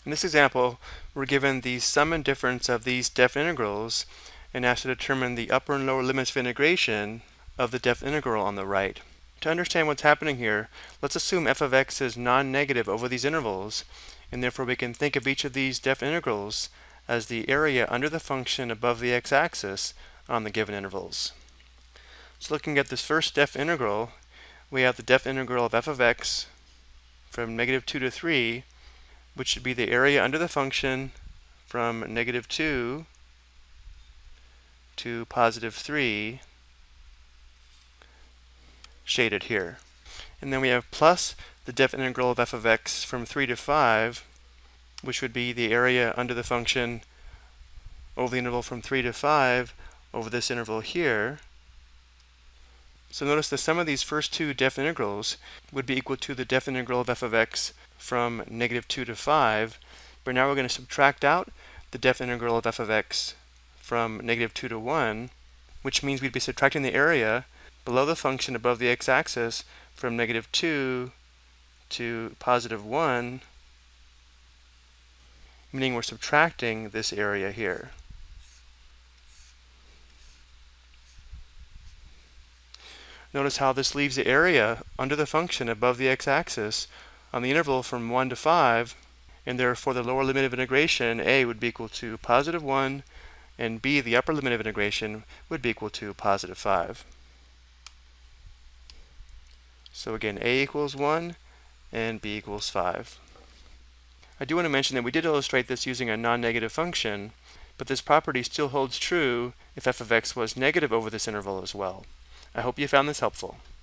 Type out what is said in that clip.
In this example, we're given the sum and difference of these definite integrals and asked to determine the upper and lower limits of integration of the definite integral on the right. To understand what's happening here, let's assume f of x is non-negative over these intervals, and therefore we can think of each of these definite integrals as the area under the function above the x-axis on the given intervals. So looking at this first definite integral, we have the definite integral of f of x from -2 to 3, which should be the area under the function from -2 to +3, shaded here. And then we have plus the definite integral of f of x from 3 to 5, which would be the area under the function over the interval from 3 to 5 over this interval here. So notice the sum of these first two definite integrals would be equal to the definite integral of f of x from -2 to 5, but now we're going to subtract out the definite integral of f of x from -2 to 1, which means we'd be subtracting the area below the function above the x-axis from -2 to +1, meaning we're subtracting this area here. Notice how this leaves the area under the function above the x-axis on the interval from 1 to 5, and therefore the lower limit of integration, a, would be equal to +1, and b, the upper limit of integration, would be equal to +5. So again, a equals 1 and b equals 5. I do want to mention that we did illustrate this using a non-negative function, but this property still holds true if f of x was negative over this interval as well. I hope you found this helpful.